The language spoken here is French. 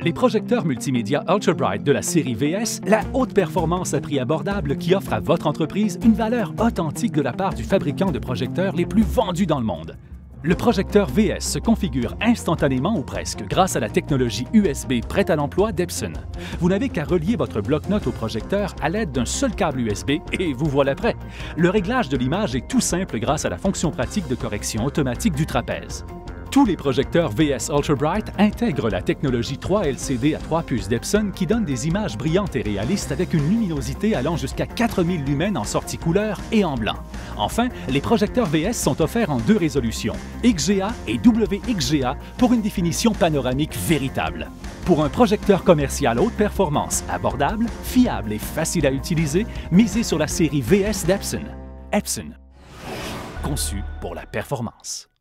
Les projecteurs multimédia Ultra Bright de la série VS, la haute performance à prix abordable qui offre à votre entreprise une valeur authentique de la part du fabricant de projecteurs les plus vendus dans le monde. Le projecteur VS se configure instantanément ou presque grâce à la technologie USB prête à l'emploi d'Epson. Vous n'avez qu'à relier votre bloc-notes au projecteur à l'aide d'un seul câble USB et vous voilà prêt. Le réglage de l'image est tout simple grâce à la fonction pratique de correction automatique du trapèze. Tous les projecteurs VS Ultra Bright intègrent la technologie 3 LCD à 3 puces d'Epson qui donne des images brillantes et réalistes avec une luminosité allant jusqu'à 4000 lumens en sortie couleur et en blanc. Enfin, les projecteurs VS sont offerts en 2 résolutions, XGA et WXGA pour une définition panoramique véritable. Pour un projecteur commercial haute performance, abordable, fiable et facile à utiliser, misez sur la série VS d'Epson. Epson, conçu pour la performance.